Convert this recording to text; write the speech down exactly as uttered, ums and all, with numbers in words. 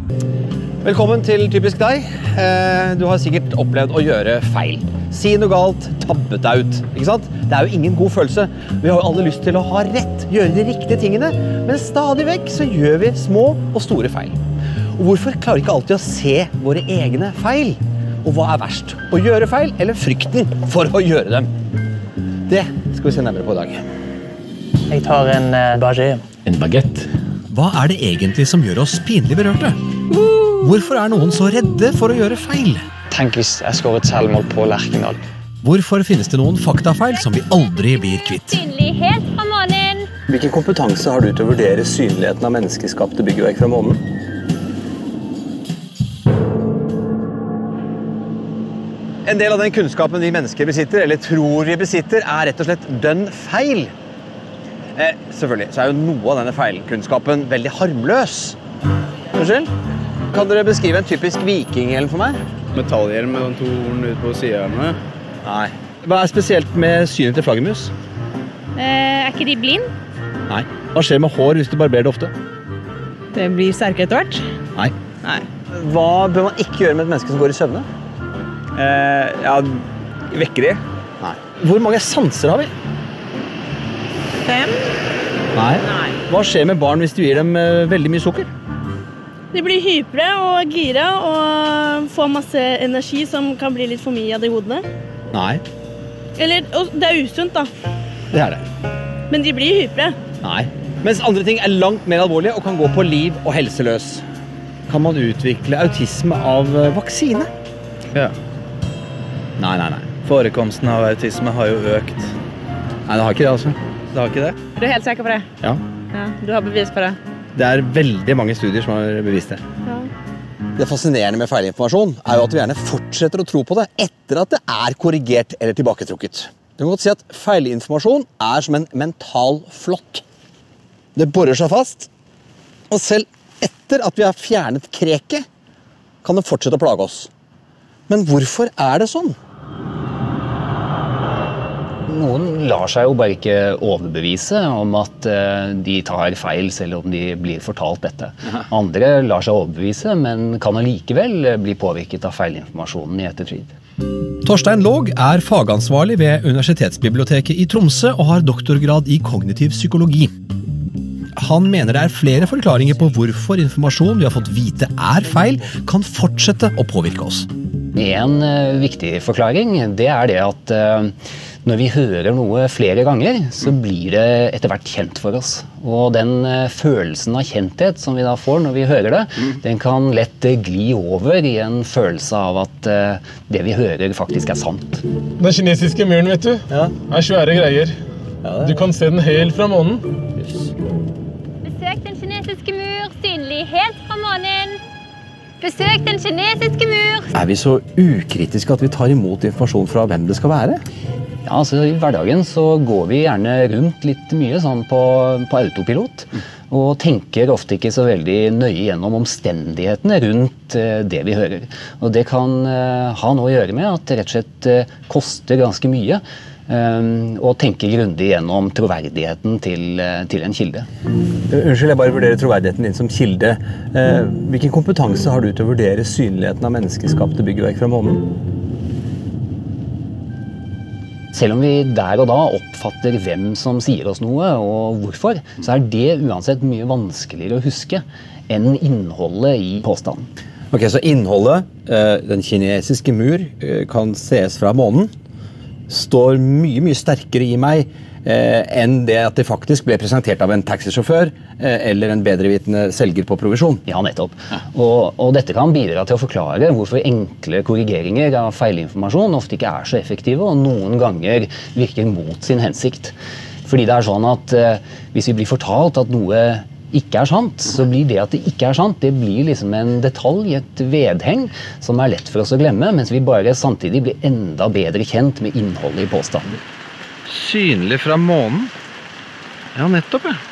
Velkommen til Typisk deg. Du har sikkert opplevd å gjøre feil. Si noe galt, tabbet deg ut. Ikke sant? Det er jo ingen god følelse. Vi har jo alle lyst til å ha rett, gjøre de riktige tingene, men stadig vekk så gjør vi små og store feil. Og hvorfor klarer vi ikke alltid å se våre egne feil? Og hva er verst? Å gjøre feil eller frykten for å gjøre dem? Det skal vi se nærmere på i dag. Jeg tar en uh, baguette. En baguette? Hva er det egentlig som gjør oss pinlig berørte? Hvorfor er noen så redde for å gjøre feil? Tenk hvis jeg skåret selvmål på Lerkendal. Hvorfor finnes det noen faktafeil som vi aldri blir kvitt? Synlig helt fra månen. Hvilken kompetanse har du til å vurdere synligheten av menneskeskapte byggverk fra månen? En del av den kunnskapen vi mennesker besitter, eller tror vi besitter, er rett og slett dønn feil. Eh, selvfølgelig, så er jo noe av denne feilkunnskapen veldig harmløs. Unnskyld? Kan dere beskrive en typisk vikinghjelm for meg? Metallhjelm med to horn ut på siderne. Nei. Hva er spesielt med synet til flaggermus? Eh, er ikke de blind? Nei. Hva skjer med hår hvis du barberer det ofte? Det blir sterkere etter hvert. Nei. Nei. Hva bør man ikke gjøre med et menneske som går i søvne? Eh, ja, vekker de? Nei. Hvor mange sanser har vi? Fem? Nei. Nei. Hva skjer med barn hvis du gir dem uh, veldig mye sukker? De blir hypre og gira og får masse energi som kan bli litt for mye av de hodene. Nei. Eller, og det er usunt da. Det er det. Men de blir hypre. Nei. Mens andre ting er langt mer alvorlige og kan gå på liv og helseløs. Kan man utvikle autisme av uh, vaksine? Ja. Nei, nei, nei. Forekomsten av autisme har jo økt. Nei, det har ikke det, altså. Det har ikke det? Er du helt sikker på det? Ja. Ja, du har bevis på det. Det er veldig mange studier som har bevist det. Ja. Det fascinerende med feilinformasjon er jo at vi gjerne fortsetter å tro på det etter at det er korrigert eller tilbaketrukket. Du kan godt si at feilinformasjon er som en mental flått. Det borer seg fast, og selv etter at vi har fjernet kreket, kan det fortsette å plage oss. Men hvorfor er det sånn? Noen lar seg jo bare ikke overbevise om at de tar feil selv om de blir fortalt dette. Andre lar seg overbevise, men kan allikevel bli påvirket av feilinformasjonen i ettertid. Torstein Laag er fagansvarlig ved Universitetsbiblioteket i Tromsø og har doktorgrad i kognitiv psykologi. Han mener det er flere forklaringer på hvorfor informasjon vi har fått vite er feil, kan fortsette å påvirke oss. En viktig forklaring det er det at når vi hører noe flere ganger, så blir det etter hvert kjent for oss. Og den følelsen av kjenthet som vi da får når vi hører det, den kan lett gli over i en følelse av at det vi hører faktisk er sant. Den kinesiske muren, vet du, Ja. er svære greier. Ja, det. Du kan se den helt fra månen. Besøk den kinesiske mur, synlig helt fra månen. Besøk den kinesiske mur. Er vi så ukritiske at vi tar imot informasjon fra hvem det skal være? Ja, altså I hverdagen så går vi gjerne rundt litt mye sånn på, på autopilot, og tenker ofte ikke så veldig nøye gjennom omstendighetene rundt eh, det vi hører. Og det kan eh, ha noe å gjøre med at det rett og slett eh, koster ganske mye eh, å tenke grundig gjennom troverdigheten til, eh, til en kilde. Unnskyld, jeg bare vurderer troverdigheten din som kilde. Eh, hvilken kompetanse har du til å vurdere synligheten av menneskeskapte byggverk fra månen? Selv om vi der og da oppfatter hvem som sier oss noe og hvorfor, så er det uansett mye vanskeligere å huske enn innholdet i påstanden. Ok, så innholdet, eh, den kinesiske mur, eh, kan ses fra månen, står mye, mye sterkere i meg eh, enn det at det faktisk ble presentert av en taxisjåfør eh, eller en bedrevitende selger på provisjon. Ja, nettopp. Og, og dette kan bidra til å forklare hvorfor enkle korrigeringer av feilinformasjon ofte ikke er så effektive og noen ganger virker mot sin hensikt. Fordi det er sånn at eh, hvis vi blir fortalt at noe ikke er sant, så blir det at det ikke er sant, det blir liksom en detalj, et vedheng, som er lett for oss å glemme, mens vi bare samtidig blir enda bedre kjent med innholdet i påstanden. Synlig fra månen? Ja, nettopp, ja.